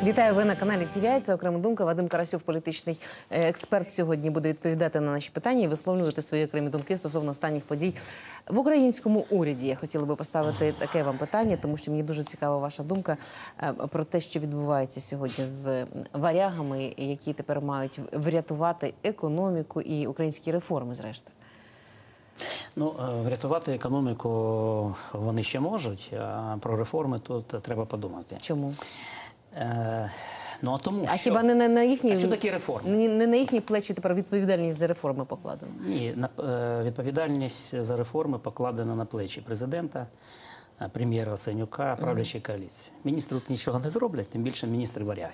Вітаю, ви на каналі ТВ. Це «Окрема думка». Вадим Карасьов, політичний експерт, сьогодні буде відповідати на наші питання і висловлювати свої окремі думки стосовно останніх подій в українському уряді. Я хотіла би поставити таке вам питання, тому що мені дуже цікава ваша думка про те, що відбувається сьогодні з варягами, які тепер мають врятувати економіку і українські реформи, зрештою. Ну, врятувати економіку вони ще можуть, а про реформи тут треба подумати. Чому? Ну, а тому, а хіба не на їхні... А що такі реформи? Не на їхні плечі тепер відповідальність за реформи покладена? Ні, відповідальність за реформи покладена на плечі президента, прем'єра Яценюка, правлячої коаліції. Міністри тут нічого не зроблять, тим більше міністри варяги.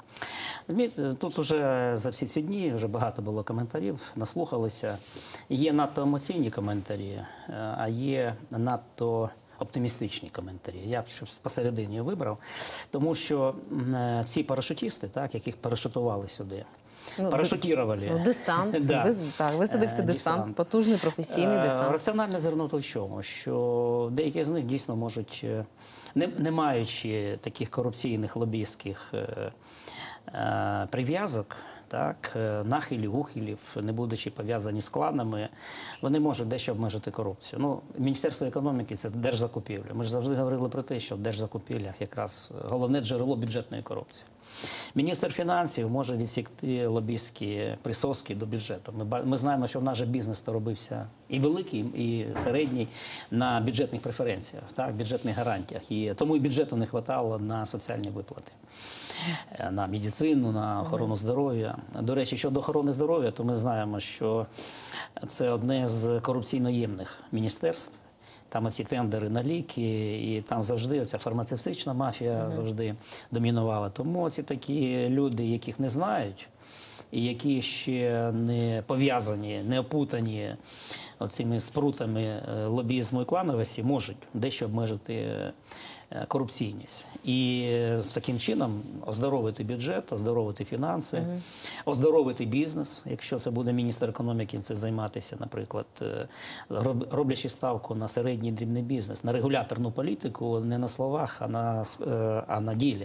Тут вже за всі ці дні вже багато було коментарів, наслухалися. Є надто емоційні коментарі, а є надто оптимістичні коментарі. Я б щось посередині вибрав, тому що ці парашутісти, так, яких парашутували сюди, парашутірували. Десант, да. Так, висадився десант, потужний професійний десант. Раціонально звернути в чому, що деякі з них дійсно можуть, не маючи таких корупційних лобістських прив'язок, так, нахилів, ухилів, не будучи пов'язані з кланами, вони можуть дещо обмежити корупцію. Ну, Міністерство економіки – це держзакупівля. Ми ж завжди говорили про те, що в держзакупівлях якраз головне джерело бюджетної корупції. Міністр фінансів може відсікти лобістські присоски до бюджету. Ми знаємо, що в нас же бізнес робився і великий, і середній на бюджетних преференціях, так, бюджетних гарантіях. І тому і бюджету не вистачало на соціальні виплати, на медицину, на охорону здоров'я. До речі, щодо охорони здоров'я, то ми знаємо, що це одне з корупційно-ємних міністерств. Там оці тендери на ліки, і там завжди оця фармацевтична мафія завжди домінувала. Тому ці такі люди, яких не знають, і які ще не пов'язані, не опутані оцими спрутами лобізму і клановості, можуть дещо обмежити корупційність. І таким чином оздоровити бюджет, оздоровити фінанси, оздоровити бізнес, якщо це буде міністр економіки цим займатися, наприклад, роблячи ставку на середній дрібний бізнес, на регуляторну політику не на словах, а на ділі.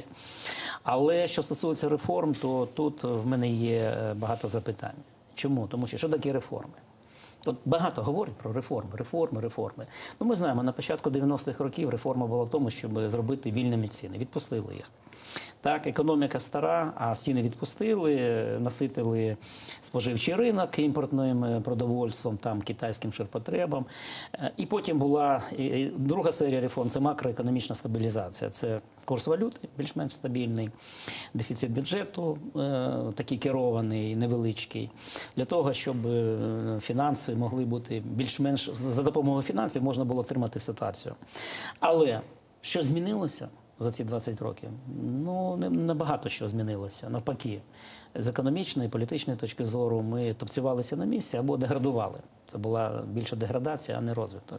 Але що стосується реформ, то тут в мене є багато запитань. Чому? Тому що такі реформи? От багато говорять про реформи. Ну, ми знаємо, на початку 90-х років реформа була в тому, щоб зробити вільними ціни. Відпустили їх. Так, економіка стара, а ціни відпустили, наситили споживчий ринок імпортним продовольством, там, китайським ширпотребом. І потім була друга серія реформ – це макроекономічна стабілізація. Це курс валюти більш-менш стабільний, дефіцит бюджету такий керований, невеличкий, для того, щоб фінанси могли бути більш-менш, за допомогою фінансів можна було тримати ситуацію. Але що змінилося за ці 20 років? Ну, небагато що змінилося. Навпаки, з економічної, політичної точки зору ми топцювалися на місці або деградували. Це була більше деградація, а не розвиток.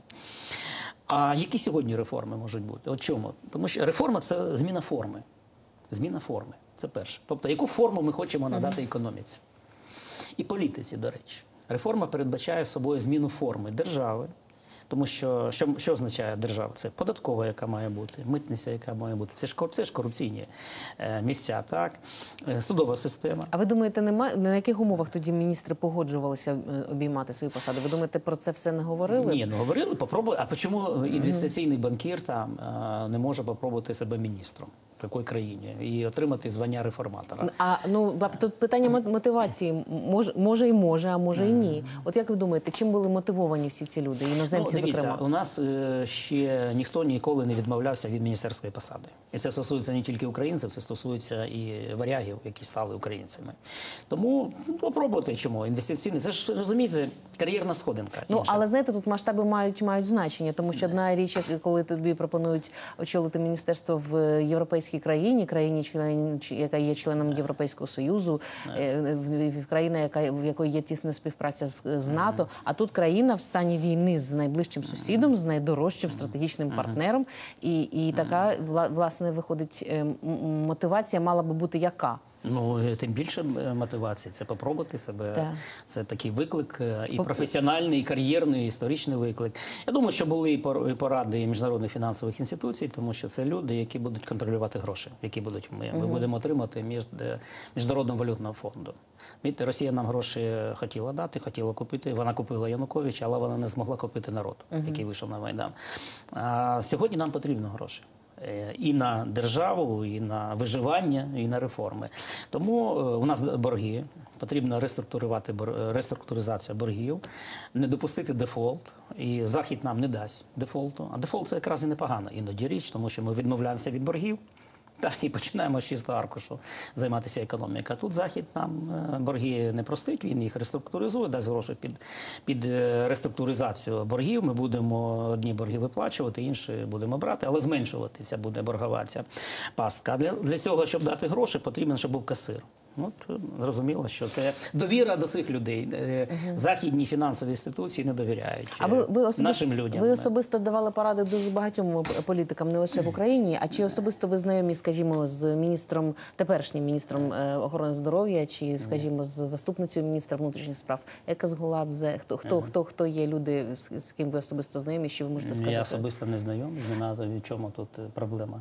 А які сьогодні реформи можуть бути? От чому? Тому що реформа – це зміна форми. Зміна форми – це перше. Тобто, яку форму ми хочемо надати економіці. І політиці, до речі. Реформа передбачає собою зміну форми держави. Тому що означає держава? Це податкова, яка має бути, митниця, яка має бути. Це ж корупційні місця, так? Судова система. А ви думаєте, на яких умовах тоді міністри погоджувалися обіймати свої посади? Ви думаєте, про це все не говорили? Ні, ну говорили, попробуй. А чому інвестиційний банкір там не може попробувати себе міністром в такій країні і отримати звання реформатора? Тут питання мотивації. Може і може, а може і ні. От як ви думаєте, чим були мотивовані всі ці люди, іноземці, зокрема? У нас ще ніхто ніколи не відмовлявся від міністерської посади. І це стосується не тільки українців, це стосується і варягів, які стали українцями. Тому попробуйте чому. Інвестиційний, це ж, розумієте, кар'єрна сходинка. Ну, але, знаєте, тут масштаби мають значення, тому що одна річ, коли тобі пропонують очолити міністерство в європейській країні, яка є членом Європейського Союзу, країна, в якої є тісна співпраця з НАТО, а тут країна в стані війни з найближчим сусідом, з найдорожчим стратегічним партнером. І така, власне, виходить, мотивація мала би бути яка? Ну, тим більше мотивації. Це попробувати себе. Так. Це такий виклик і професіональний, і кар'єрний, і історичний виклик. Я думаю, що були і поради і міжнародних фінансових інституцій, тому що це люди, які будуть контролювати гроші, які будуть ми будемо отримати Міжнародного валютного фонду. Видите, Росія нам гроші хотіла дати, хотіла купити. Вона купила Януковича, але вона не змогла купити народ, який вийшов на Майдан. А сьогодні нам потрібно гроші. І на державу, і на виживання, і на реформи. Тому у нас борги, потрібно реструктуризація боргів, не допустити дефолт, і Захід нам не дасть дефолту. А дефолт – це якраз і непогано іноді річ, тому що ми відмовляємося від боргів, так, і починаємо з чистого аркушу займатися економікою. Тут Захід нам борги не простить, він їх реструктуризує, дасть гроші під реструктуризацію боргів. Ми будемо одні борги виплачувати, інші будемо брати, але зменшуватися буде боргова ця пастка. А для цього, щоб дати гроші, потрібен, щоб був касир. От, зрозуміло, що це довіра до цих людей. Західні фінансові інституції не довіряють нашим людям. Ви особисто давали поради дуже багатьом політикам, не лише в Україні, а чи особисто ви знайомі, скажімо, з міністром, теперішнім міністром охорони здоров'я, чи, скажімо, з заступницею міністра внутрішніх справ Екас Гуладзе? Хто є люди, з ким ви особисто знайомі, що ви можете сказати? Я особисто не знайомий, не знаю, в чому тут проблема.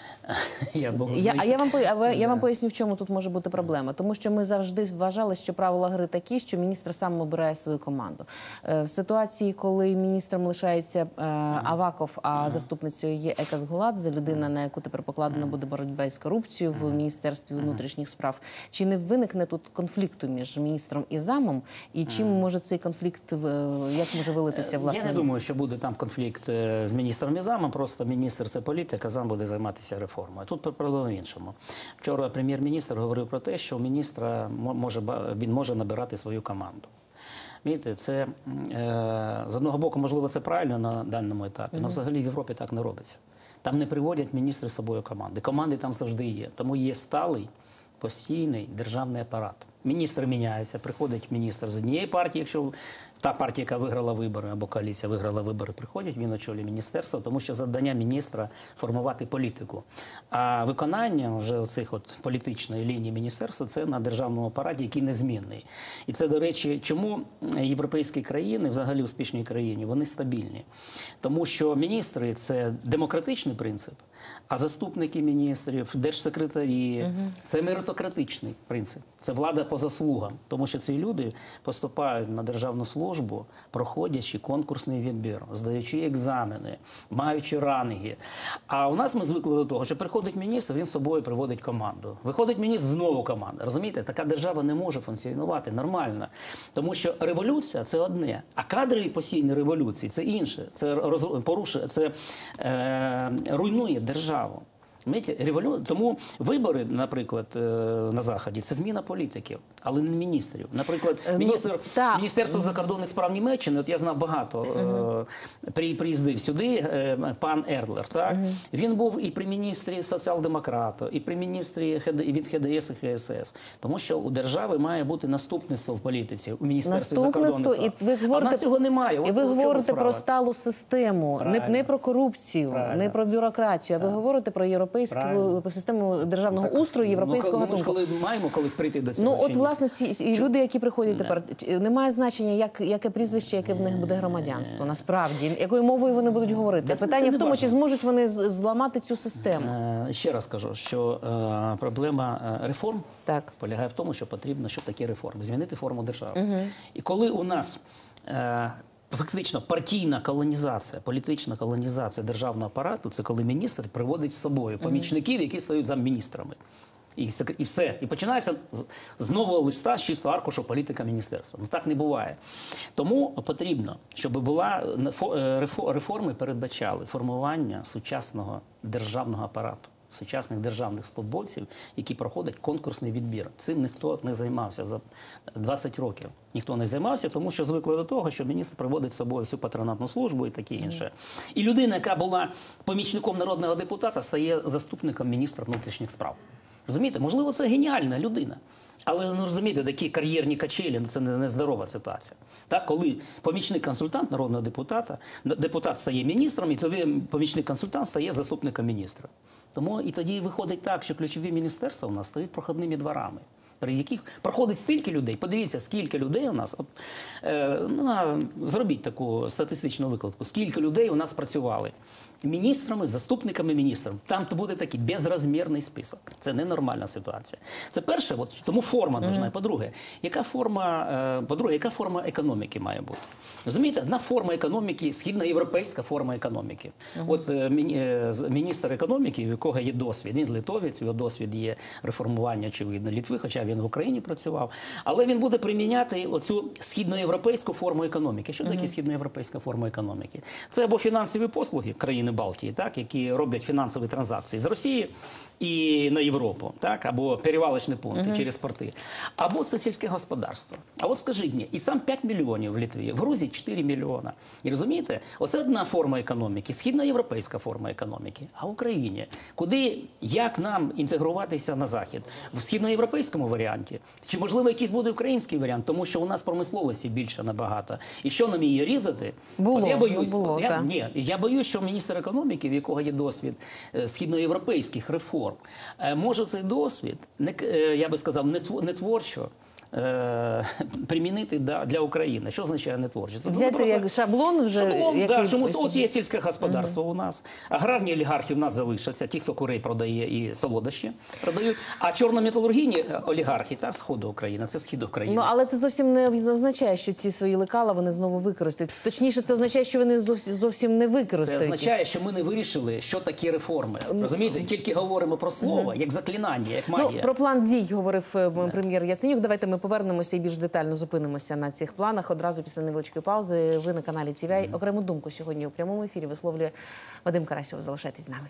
Я вам поясню, в чому тут може бути проблема. Тому що ми завжди вважали, що правила гри такі, що міністр сам обирає свою команду. В ситуації, коли міністром лишається Аваков, а заступницею є Екас Гуладзе, людина, на яку тепер покладена буде боротьба із корупцією в Міністерстві внутрішніх справ, чи не виникне тут конфлікту між міністром і замом? І чим може цей конфлікт, як може вилитися, власне? Я не думаю, що буде там конфлікт з міністром і замом, просто міністр – це політик, а зам буде займатися реформою. Тут проблема в іншому. Вчора прем'єр-міністр говорив про те, що міністра він може набирати свою команду. Видите, це, з одного боку, можливо, це правильно на даному етапі, але взагалі в Європі так не робиться. Там не приводять міністри з собою команди. Команди там завжди є. Тому є сталий, постійний державний апарат. Міністр міняється, приходить міністр з однієї партії, якщо та партія, яка виграла вибори, або коаліція виграла вибори, приходять, він очолює міністерство, тому що завдання міністра – формувати політику. А виконання вже оцих політичної лінії міністерства – це на державному апараті, який незмінний. І це, до речі, чому європейські країни, взагалі успішні країни, вони стабільні. Тому що міністри – це демократичний принцип, а заступники міністрів, держсекретарі – це меритократичний принцип. Це влада по заслугам, тому що ці люди поступають на державну службу, проходячи конкурсний відбір, здаючи екзамени, маючи ранги. А у нас ми звикли до того, що приходить міністр, він з собою приводить команду. Виходить міністр, знову команда. Розумієте, така держава не може функціонувати нормально. Тому що революція – це одне, а кадрові постійні революції – це інше. Це порушує, це руйнує державу. Тому вибори, наприклад, на Заході – це зміна політиків, але не міністрів. Наприклад, Міністерство закордонних справ Німеччини, от я знав багато, приїздив сюди пан Ердлер, так? Він був і при міністрі соціал-демократу, і при міністрі від ХДС і ХСС. Тому що у держави має бути наступництво в політиці, у Міністерстві закордонних справ. А в нас цього немає. І ви говорите про сталу систему, не про корупцію, не про бюрократію, а ви говорите про європейську систему державного устрою європейського гатунку. Ми ж маємо колись прийти до цього. Ну, от, власне, ці люди, які приходять тепер, немає значення, яке прізвище, яке в них буде громадянство, насправді, якою мовою вони будуть говорити. Питання в тому, чи зможуть вони зламати цю систему. Ще раз кажу, що проблема реформ полягає в тому, що потрібно, щоб такі реформи, змінити форму держави. І коли у нас фактично партійна колонізація, політична колонізація державного апарату – це коли міністр приводить з собою помічників, які стають замміністрами. І все. І починається з нового листа, з чистого аркушу політика міністерства. Ну так не буває. Тому потрібно, щоб реформи передбачали формування сучасного державного апарату, сучасних державних службовців, які проходять конкурсний відбір. Цим ніхто не займався за 20 років. Ніхто не займався, тому що звикли до того, що міністр приводить з собою всю патронатну службу і таке інше. І людина, яка була помічником народного депутата, стає заступником міністра внутрішніх справ. Розумієте? Можливо, це геніальна людина. Але, ну, розумієте, такі кар'єрні качелі – це нездорова ситуація. Так, коли помічник-консультант народного депутата, депутат стає міністром, і тоді помічник-консультант стає заступником міністра. Тому і тоді виходить так, що ключові міністерства у нас стають проходними дворами, при яких проходить стільки людей. Подивіться, скільки людей у нас. От, зробіть таку статистичну викладку. Скільки людей у нас працювали міністрами, заступниками міністрів. Там буде такий безрозмірний список. Це ненормальна ситуація. Це перше, от, тому форма нужна. По-друге, яка форма економіки має бути? Розумієте, одна форма економіки, східноєвропейська форма економіки. От міністр економіки, у якого є досвід, він литовець, його досвід є реформування, очевидно, Литви, хоча він в Україні працював. Але він буде приміняти оцю східноєвропейську форму економіки. Що таке східноєвропейська форма економіки? Це або фінансові послуги країни Балтії, так, які роблять фінансові транзакції з Росії і на Європу, так, або перевалочні пункти через порти. Або це сільське господарство. А от скажіть мені, і сам 5 мільйонів в Литві, в Грузії 4 мільйона. І розумієте, оце одна форма економіки, східноєвропейська форма економіки. А в Україні, як нам інтегруватися на Захід? В східноєвропейському варіанті? Чи, можливо, якийсь буде український варіант? Тому що у нас промисловості більше набагато. І що нам її різати? Я боюсь, що міністр економіки, в якого є досвід східноєвропейських реформ, може цей досвід, я би сказав, не творчо примінити для України. Що означає не творчо? Взяти як шаблон вже? Так, чому ось є сільське господарство у нас, аграрні олігархи в нас залишаться, ті, хто курей продає і солодощі продають, а чорнометалургійні олігархи, так, Сходу України, це Схід України. Ну, але це зовсім не означає, що ці свої лекала вони знову використають. Точніше, це означає, що вони зовсім не використають. Це означає, що ми не вирішили, що такі реформи. Розумієте? Тільки говоримо про слово, як заклинання, як магія. Ну, про план дій говорив прем'єр Яценюк. Давайте ми повернемося і більш детально зупинимося на цих планах. Одразу після невеличкої паузи. Ви на каналі ТВА. Окрему думку сьогодні у прямому ефірі висловлює Вадим Карасьов. Залишайтесь з нами.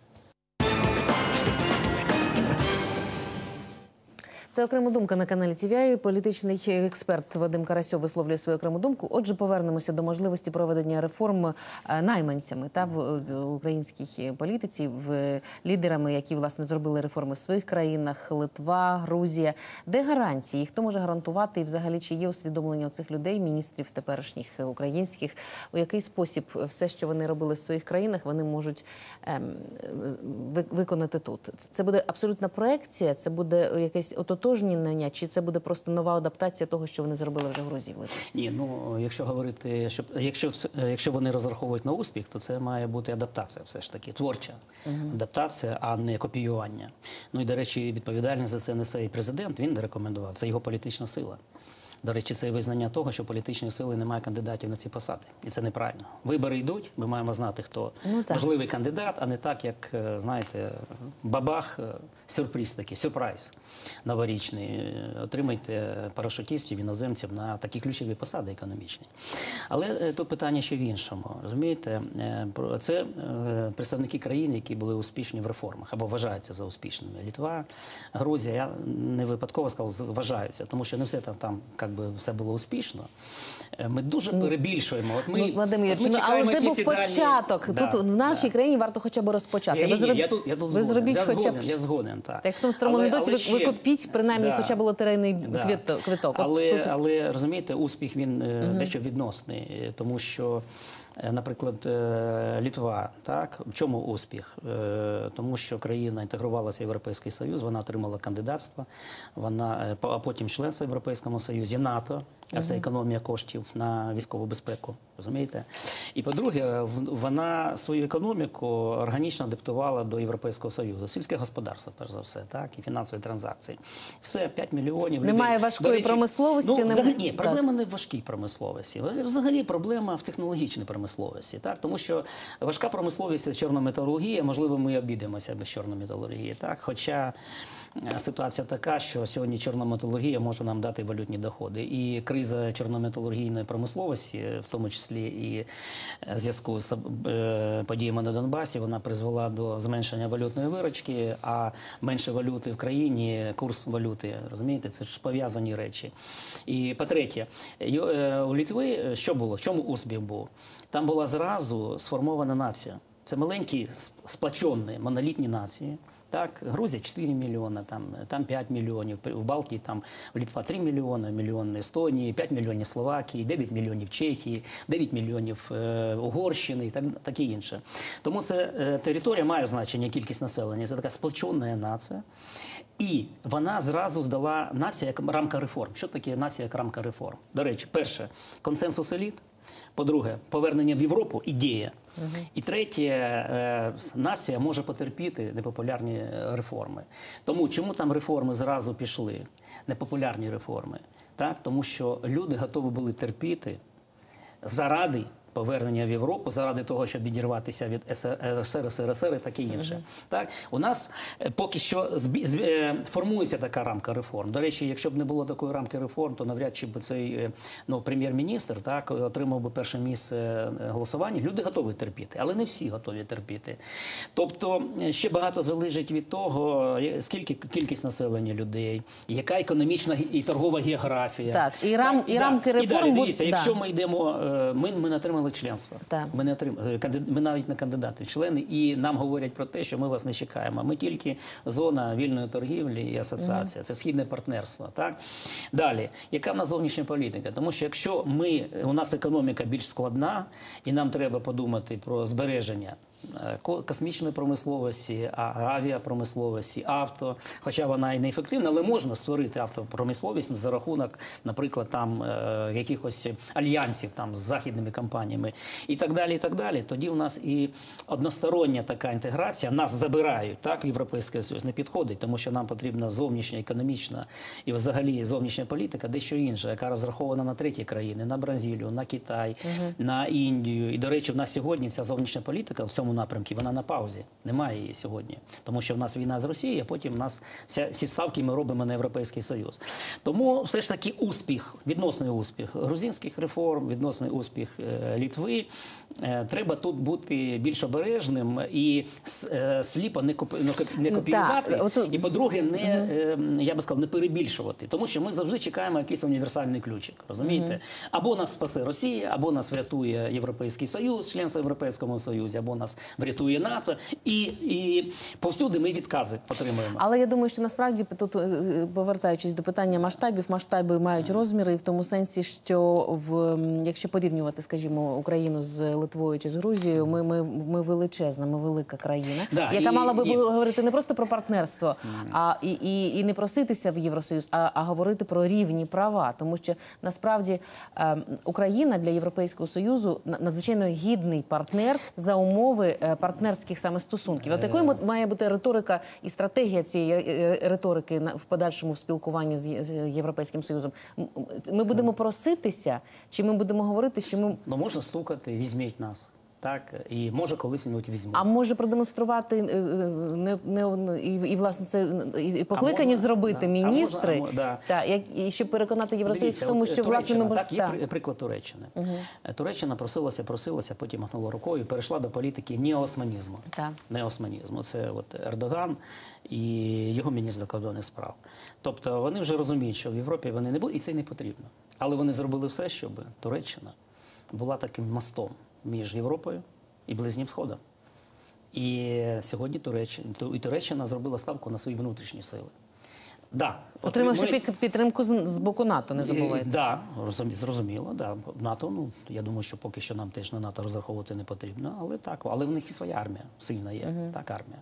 Це окрема думка на каналі ТВА. Політичний експерт Вадим Карасьов висловлює свою окрему думку. Отже, повернемося до можливості проведення реформ найманцями в українській політиці, лідерами, які, власне, зробили реформи в своїх країнах, Литва, Грузія. Де гарантії? Хто може гарантувати? І взагалі, чи є усвідомлення у цих людей, міністрів теперішніх українських, у який спосіб все, що вони робили в своїх країнах, вони можуть виконати тут? Це буде абсолютна проекція? Це буде якесь ототожнення, чи це буде просто нова адаптація того, що вони зробили вже в Грузії? Ні, ну, якщо говорити, якщо вони розраховують на успіх, то це має бути адаптація все ж таки, творча адаптація, а не копіювання. Ну і, до речі, відповідальність за це несе і президент, він рекомендував, це його політична сила. До речі, це політичні того, що політичної сили немає кандидатів на ці посади. І це неправильно. Вибори йдуть, ми маємо знати, хто можливий кандидат, а не так, як, знаєте, бабах, сюрприз такий, сюрприз новорічний. Отримайте парашутистів, іноземців на такі ключові посади економічні. Але тут питання ще в іншому. Розумієте, це представники країн, які були успішні в реформах, або вважаються за успішними. Литва, Грузія, я не випадково сказав, вважаються, тому що не все там, все було успішно. Ми дуже перебільшою. Вадим Юрійович, але це був початок. Тут в нашій країні варто хоча б розпочати. Я згоден. Я згоден. Як в тому старому анекдоті, ви купіть, принаймні, хоча б лотерейний квиток. Але, розумієте, успіх, він дещо відносний. Тому що, наприклад, Литва, так, в чому успіх? Тому що країна інтегрувалася в Європейський Союз, вона отримала кандидатство, а потім членство в Європейському Союзі, НАТО, а це економія коштів на військову безпеку, розумієте? І, по-друге, вона свою економіку органічно адаптувала до Європейського Союзу. Сільське господарство, перш за все, так, і фінансові транзакції. Все, 5 мільйонів людей. Немає важкої промисловості? Ні, проблема не в важкій промисловості. Взагалі проблема в технологічній промисловості. Так? Тому що важка промисловість – це чорнометалургія, можливо, ми обійдемося без чорнометалургії. Так? Хоча ситуація така, що сьогодні чорнометалургія може нам дати валютні доходи. І криза чорнометалургійної промисловості, в тому числі і в зв'язку з подіями на Донбасі, вона призвела до зменшення валютної виручки, а менше валюти в країні, курс валюти, розумієте, це ж пов'язані речі. І по-третє, у Литви що було? В чому успіх був? Там була зразу сформована нація. Це маленькі, сплочені, монолітні нації. Так, Грузія 4 мільйони, там 5 мільйонів, в Балтії, там в Литва 3 мільйони, мільйон Естонії, 5 мільйонів Словакії, 9 мільйонів Чехії, 9 мільйонів Угорщини і таке інше. Тому це територія має значення, кількість населення, це така сплочена нація. І вона зразу здала нація як рамка реформ. Що таке нація як рамка реформ? До речі, перше, консенсус еліт. По-друге, повернення в Європу – ідея. І третє, нація може потерпіти непопулярні реформи. Тому чому там реформи зразу пішли, непопулярні реформи? Так? Тому що люди готові були терпіти заради повернення в Європу, заради того, щоб відірватися від СРСР і таке інше. Так? У нас поки що формується така рамка реформ. До речі, якщо б не було такої рамки реформ, то навряд чи б цей прем'єр-міністр отримав би перше місце голосування. Люди готові терпіти, але не всі готові терпіти. Тобто ще багато залежить від того, скільки кількість населення людей, яка економічна і торгова географія. Так, і рамки реформ... І далі, дивіться, якщо ми йдемо, ми не отримали членство. Так. Ми навіть не кандидати в члени, і нам говорять про те, що ми вас не чекаємо. Ми тільки зона вільної торгівлі і асоціація. Це східне партнерство. Так? Далі, яка в нас зовнішня політика? Тому що якщо у нас економіка більш складна, і нам треба подумати про збереження космічної промисловості, авіапромисловості, авто, хоча вона і не ефективна, але можна створити автопромисловість за рахунок, наприклад, якихось альянсів з західними компаніями і так далі, і так далі. Тоді у нас і одностороння така інтеграція, нас забирають, так, в Європейський Союз не підходить, тому що нам потрібна зовнішня економічна і взагалі зовнішня політика, дещо інша, яка розрахована на треті країни, на Бразилію, на Китай, на Індію. І, до речі, в нас сьогодні ця зовнішня політика в цьому напрямки, вона на паузі. Немає її сьогодні. Тому що в нас війна з Росією, а потім в нас всі ставки ми робимо на Європейський Союз. Тому все ж таки успіх, відносний успіх грузинських реформ, відносний успіх Литви. Треба тут бути більш обережним і сліпо не копіювати. І, по-друге, я би сказав, не перебільшувати. Тому що ми завжди чекаємо якийсь універсальний ключик. Розумієте? Або нас спасе Росія, або нас врятує Європейський Союз, членство в Європейському Союзі, або нас врятує НАТО, і повсюди ми відкази отримуємо. Але я думаю, що насправді, тут, повертаючись до питання масштабів, масштаби мають розміри в тому сенсі, що якщо порівнювати, скажімо, Україну з Литвою чи з Грузією, ми величезна, ми велика країна, яка мала би говорити не просто про партнерство, і не проситися в Євросоюз, а говорити про рівні права. Тому що, насправді, Україна для Європейського Союзу надзвичайно гідний партнер за умови партнерських саме стосунків. От якою має бути риторика і стратегія цієї риторики в подальшому спілкуванні з Європейським Союзом? Ми будемо проситися, чи ми будемо говорити, що ми... Ну, можна стукати, візьміть нас. Так, і може колись-небудь візьмуть. А може продемонструвати і власне це і покликані зробити міністри, і щоб переконати Євросоюз в тому, що власне ми... Так, є приклад Туреччини. Туреччина просилася, потім махнула рукою і перейшла до політики неосманізму. Неосманізму. Це Ердоган і його міністр закордонних справ. Тобто вони вже розуміють, що в Європі вони не будуть, і це не потрібно. Але вони зробили все, щоб Туреччина була таким мостом між Європою і Близьким Сходом. І сьогодні Туреччина зробила ставку на свої внутрішні сили. Отримавши підтримку з боку НАТО, не забувайте. Так, зрозуміло. НАТО, я думаю, що поки що нам теж на НАТО розраховувати не потрібно, але в них і своя армія, сильна є, армія.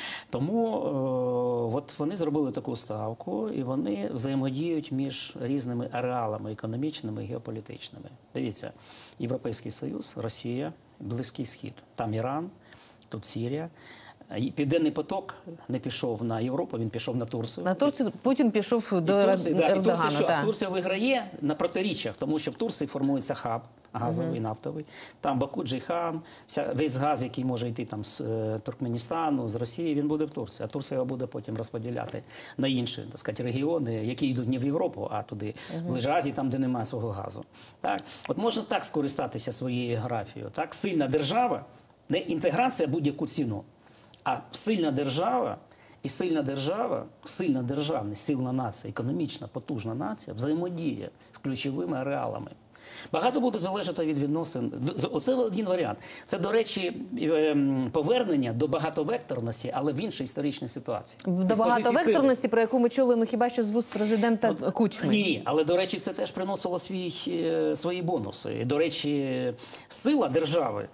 Тому вони зробили таку ставку, і вони взаємодіють між різними ареалами економічними і геополітичними. Дивіться, Європейський Союз, Росія, Близький Схід, там Іран, тут Сирія. Південний поток не пішов на Європу, він пішов на Турцію. На Турцію Путін пішов до Ердогана. Турція виграє на протиріччях, тому що в Турції формується хаб газовий, нафтовий. Там Баку, Джейхан, весь газ, який може йти з Туркменістану, з Росії, він буде в Турції. А Турція його буде потім розподіляти на інші, так сказати, регіони, які йдуть не в Європу, а туди, в Лежазі, там, де немає свого газу. От можна так скористатися своєю географією. Сильна держава, не інтеграція будь-яку ціну, а сильна держава і сильна державність, сильна нація, економічна, потужна нація взаємодіє з ключовими ареалами. Багато буде залежати від відносин. Оце один варіант. Це, до речі, повернення до багатовекторності, але в іншій історичній ситуації. До багатовекторності, про яку ми чули, ну хіба що з вуст президента Кучми. Ні, але, до речі, це теж приносило свої бонуси. І, до речі, сила держави,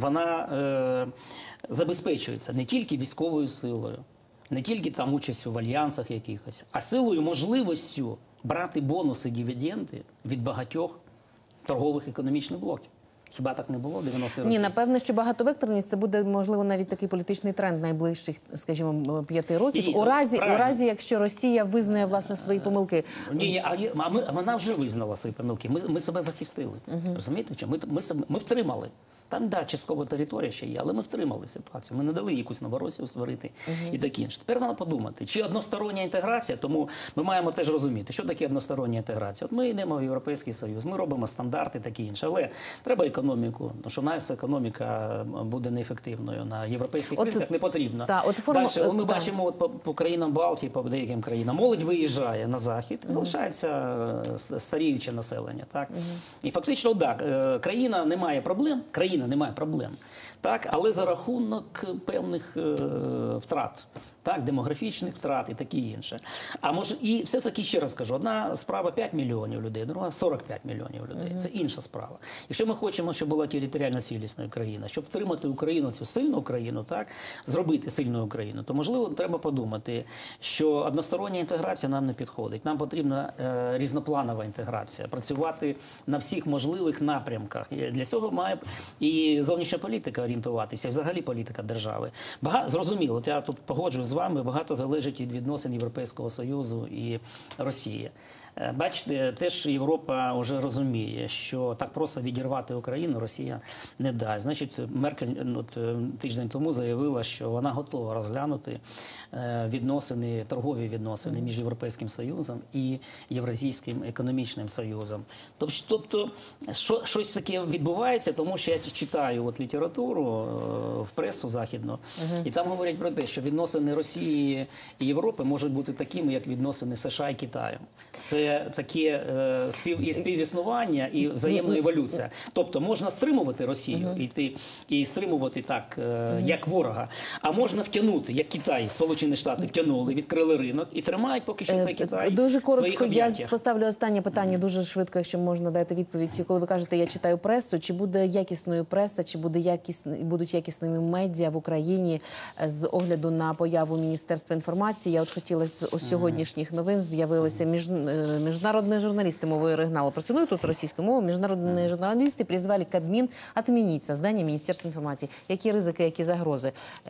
вона забезпечується не тільки військовою силою, не тільки там участю в альянсах якихось, а силою, можливістю брати бонуси, дивіденди від багатьох торгових економічних блоків. Хіба так не було 90-ті роки? Ні, напевно, що багатовекторність – це буде, можливо, навіть такий політичний тренд найближчих, скажімо, 5 років. Ні, у разі, правильно. якщо Росія визнає, власне, свої помилки. Ні, вона вже визнала свої помилки. Ми себе захистили. Розумієте, в чому? Ми втримали. Там, да, часткова територія ще є, але ми втримали ситуацію. Ми не дали якусь Новоросію створити і таке інше. Тепер треба подумати, чи одностороння інтеграція, тому ми маємо теж розуміти, що таке одностороння інтеграція. От ми йдемо в Європейський Союз, ми робимо стандарти такі інше, але треба економіку, тому що навіть економіка буде неефективною. На європейських ринках не потрібно. Далі, ми бачимо от по країнам Балтії, по деяким країнам, молодь виїжджає на Захід, залишається старіюче населення. Так? І фактично, так, країна не має проблем, так, але за рахунок певних втрат, так, демографічних втрат і таке інше. А може, і все-таки, ще раз кажу, одна справа 5 мільйонів людей, друга 45 мільйонів людей. Це інша справа. Якщо ми хочемо, щоб була територіально цілісна країна, щоб втримати Україну, цю сильну Україну, так, зробити сильну Україну, то, можливо, треба подумати, що одностороння інтеграція нам не підходить. Нам потрібна різнопланова інтеграція, працювати на всіх можливих напрямках. Для цього має і зовнішня політика орієнтуватися, і взагалі політика держави. Зрозуміло, от я тут погоджуюсь з вами, багато залежить від відносин Європейського Союзу і Росії. Бачите, теж Європа вже розуміє, що так просто відірвати Україну Росія не дасть. Значить, Меркель тиждень тому заявила, що вона готова розглянути відносини, торгові відносини між Європейським Союзом і Євразійським економічним союзом. Тобто, щось таке відбувається, тому що я читаю літературу в пресу західну, і там говорять про те, що відносини Росії і Європи можуть бути такими, як відносини США і Китаю. Це таке співіснування і взаємна еволюція. Тобто можна стримувати Росію і стримувати так, як ворога, а можна втягнути, як Китай, Сполучені Штати втягнули, відкрили ринок і тримають поки що цей Китай. Дуже коротко, я об'яттях. поставлю останнє питання, дуже швидко, якщо можна дати відповідь. Коли ви кажете, я читаю пресу, чи буде якісною преса, чи будуть якісними медіа в Україні з огляду на появу Міністерства інформації? Я от хотіла з сьогоднішніх новин з'явилися международные журналисты мовы оригинала працюють тут російською мовою. Международные журналисты призвали Кабмін отменить создание Міністерства інформації. Які ризики, які загрози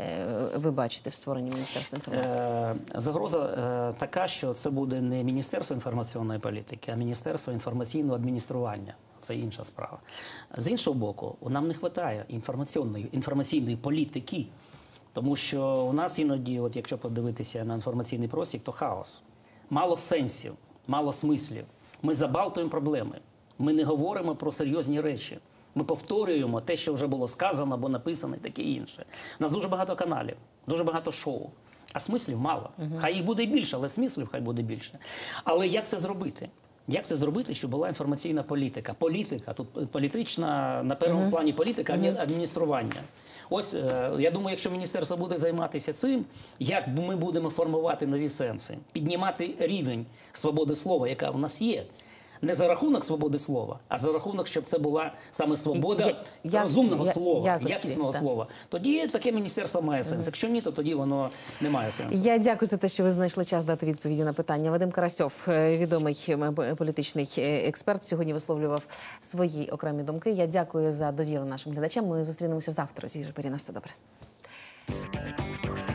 ви бачите в створенні Міністерства інформації? Загроза така, що це буде не Міністерство інформаційної політики, а Міністерство інформаційного адміністрування. Це інша справа. З іншого боку, нам не вистачає інформаційної політики, тому що у нас іноді, от якщо подивитися на інформаційний простір, то хаос. Мало сенсів, мало смислів. Ми забалтуємо проблеми. Ми не говоримо про серйозні речі. Ми повторюємо те, що вже було сказано або написано і таке інше. У нас дуже багато каналів, дуже багато шоу. А смислів мало. Хай їх буде більше, але смислів хай буде більше. Але як це зробити? Як це зробити, щоб була інформаційна політика? Політика, тут політична, на першому плані політика, адміністрування. Ось, я думаю, якщо міністерство буде займатися цим, як ми будемо формувати нові сенси, піднімати рівень свободи слова, яка в нас є, не за рахунок свободи слова, а за рахунок, щоб це була саме свобода розумного слова, якісного слова. Тоді таке міністерство має сенс. Якщо ні, то тоді воно не має сенсу. Я дякую за те, що ви знайшли час дати відповіді на питання. Вадим Карасьов, відомий політичний експерт, сьогодні висловлював свої окремі думки. Я дякую за довіру нашим глядачам. Ми зустрінемося завтра у цій же порі. На все добре.